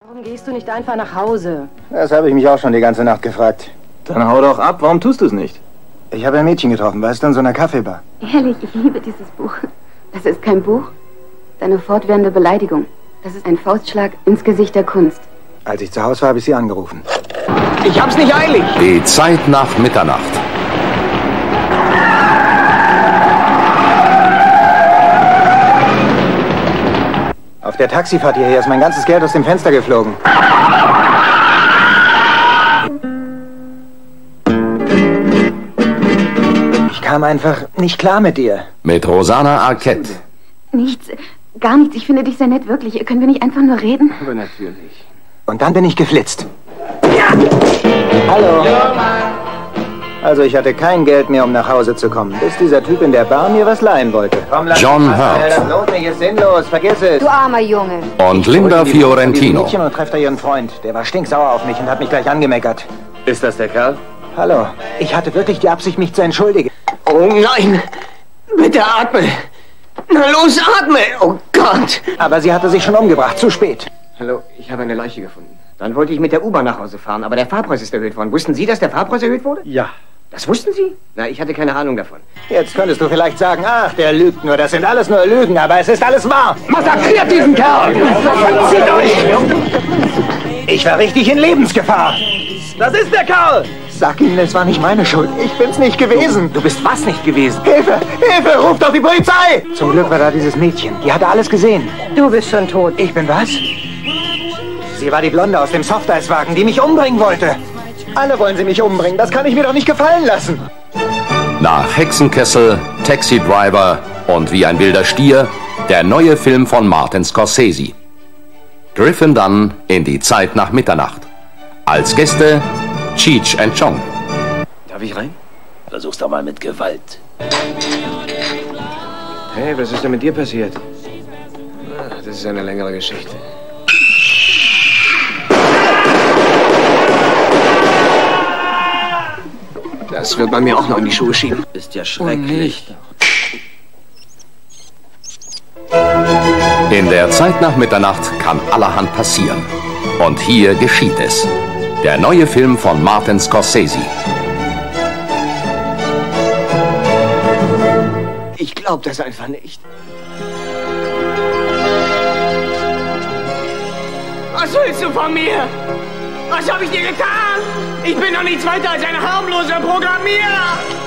Warum gehst du nicht einfach nach Hause? Das habe ich mich auch schon die ganze Nacht gefragt. Dann hau doch ab, warum tust du es nicht? Ich habe ein Mädchen getroffen, weißt du, in so einer Kaffeebar. Ehrlich, ich liebe dieses Buch. Das ist kein Buch, das ist eine fortwährende Beleidigung. Das ist ein Faustschlag ins Gesicht der Kunst. Als ich zu Hause war, habe ich sie angerufen. Ich hab's nicht eilig! Die Zeit nach Mitternacht. Auf der Taxifahrt hierher ist mein ganzes Geld aus dem Fenster geflogen. Ich kam einfach nicht klar mit dir. Mit Rosanna Arquette. Nichts, gar nichts. Ich finde dich sehr nett, wirklich. Können wir nicht einfach nur reden? Aber natürlich. Und dann bin ich geflitzt. Ja! Hallo. Also ich hatte kein Geld mehr, um nach Hause zu kommen, bis dieser Typ in der Bar mir was leihen wollte. Komm, John Hurt. Das lohnt nicht, ist sinnlos, vergiss es. Du armer Junge. Und Linda Fiorentino. Mädchen und trefft da ihren Freund. Der war stinksauer auf mich und hat mich gleich angemeckert. Ist das der Kerl? Hallo. Ich hatte wirklich die Absicht, mich zu entschuldigen. Oh nein! Bitte atme! Na los, atme! Oh Gott! Aber sie hatte sich schon umgebracht, zu spät. Hallo, ich habe eine Leiche gefunden. Dann wollte ich mit der U-Bahn nach Hause fahren, aber der Fahrpreis ist erhöht worden. Wussten Sie, dass der Fahrpreis erhöht wurde? Ja. Das wussten Sie? Na, ich hatte keine Ahnung davon. Jetzt könntest du vielleicht sagen, ach, der lügt nur, das sind alles nur Lügen, aber es ist alles wahr. Massakriert diesen Kerl! Zieht euch! Ich war richtig in Lebensgefahr. Das ist der Kerl! Sag ihnen, es war nicht meine Schuld. Ich bin's nicht gewesen. Du bist was nicht gewesen? Hilfe! Hilfe! Ruf doch die Polizei! Zum Glück war da dieses Mädchen. Die hatte alles gesehen. Du bist schon tot. Ich bin was? Sie war die Blonde aus dem Softeiswagen, die mich umbringen wollte. Alle wollen sie mich umbringen. Das kann ich mir doch nicht gefallen lassen. Nach Hexenkessel, Taxi Driver und Wie ein wilder Stier, der neue Film von Martin Scorsese. Griffin Dunne in Die Zeit nach Mitternacht. Als Gäste Cheech and Chong. Darf ich rein? Versuch's doch mal mit Gewalt. Hey, was ist denn mit dir passiert? Ah, das ist eine längere Geschichte. Das wird man mir auch noch in die Schuhe schieben. Ist ja schrecklich. In der Zeit nach Mitternacht kann allerhand passieren. Und hier geschieht es. Der neue Film von Martin Scorsese. Ich glaub das einfach nicht. Was willst du von mir? Was habe ich dir getan? Ich bin doch nichts weiter als ein harmloser Programmierer.